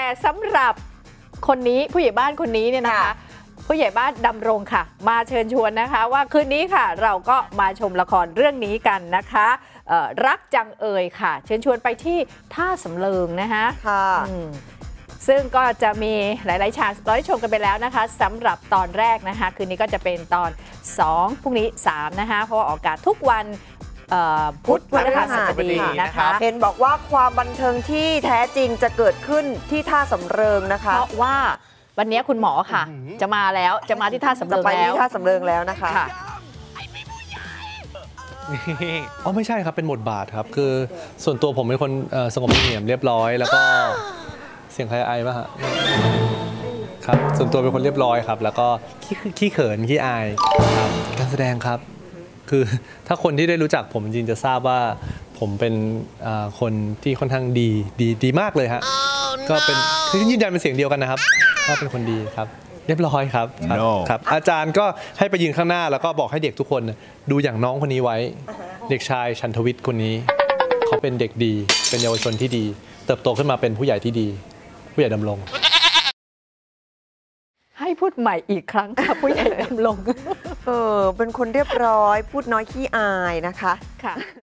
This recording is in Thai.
สำหรับคนนี้ผู้ใหญ่บ้านคนนี้เนี่ยนะคะผู้ใหญ่บ้านดำรงค่ะมาเชิญชวนนะคะว่าคืนนี้ค่ะเราก็มาชมละครเรื่องนี้กันนะคะรักจังเอ่ยค่ะเชิญชวนไปที่ท่าสำเริงนะคะซึ่งก็จะมีหลายๆฉากเราได้ชมกันไปแล้วนะคะสำหรับตอนแรกนะคะคืนนี้ก็จะเป็นตอน2พรุ่งนี้3นะคะเพราะว่าออกอากาศทุกวันพุธพฤหัสบดีนะคะเห็นบอกว่าความบันเทิงที่แท้จริงจะเกิดขึ้นที่ท่าสำเริงนะคะเพราะว่าวันนี้คุณหมอค่ะจะมาแล้วจะมาที่ท่าสำเริงแล้วที่ท่าสำเริงแล้วนะคะอ๋อไม่ใช่ครับเป็นบทบาทครับคือส่วนตัวผมเป็นคนสงบเสงี่ยมเรียบร้อยแล้วก็เสียงใครไอป่ะฮะครับส่วนตัวเป็นคนเรียบร้อยครับแล้วก็ขี้เขินขี้อายครับการแสดงครับคือถ้าคนที่ได้รู้จักผมจริงจะทราบว่าผมเป็นคนที่ค่อนข้างดีมากเลยฮะก็เป็นคือยืนยันเป็นเสียงเดียวกันนะครับว่าเป็นคนดีครับเรียบร้อยครับครับอาจารย์ก็ให้ไปยืนข้างหน้าแล้วก็บอกให้เด็กทุกคนดูอย่างน้องคนนี้ไว้เด็กชายชันทวิทย์คนนี้เขาเป็นเด็กดีเป็นเยาวชนที่ดีเติบโตขึ้นมาเป็นผู้ใหญ่ที่ดีผู้ใหญ่ดำรงให้พูดใหม่อีกครั้งค่ะผู้ใหญ่ดำรงเป็นคนเรียบร้อยพูดน้อยขี้อายนะคะ